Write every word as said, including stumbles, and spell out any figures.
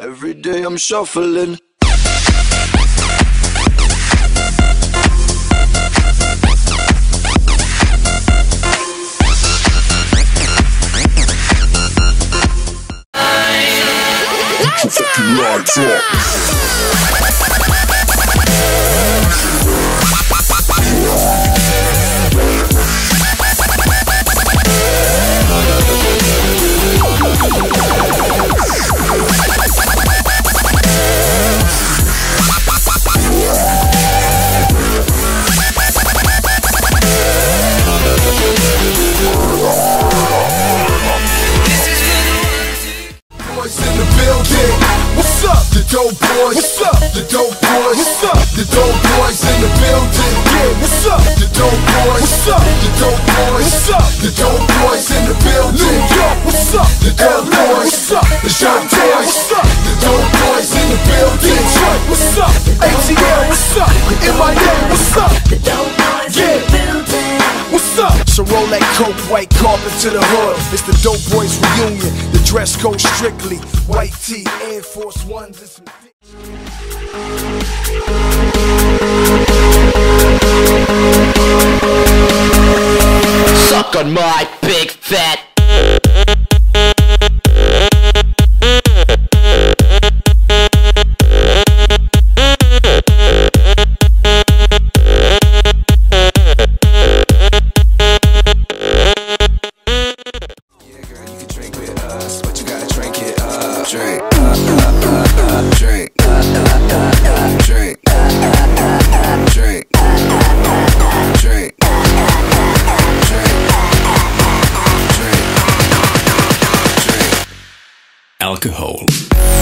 Every day I'm shuffling. Lights up. What's up, the dope boys? What's up, the dope boys? What's up, the dope boys in the building? Yeah, what's up, the dope boys? What's up, the dope boys? What's up, the dope boys in the building? New York, what's up, the dope boys? What's up, the dope boys? What's up, the dope boys in the building? Detroit, what's up, A T L, what's up, M L G, what's up, the dope boys in the building? What's up? So roll that coke, white carpet to the hood. It's the dope boys reunion. The dress code strictly white tee, Air Force Ones, and some Suck on my big fat. Drink, uh, uh, uh, uh, drink, uh, uh, uh, drink, uh, uh, drink, drink, drink, drink, drink. Alcohol.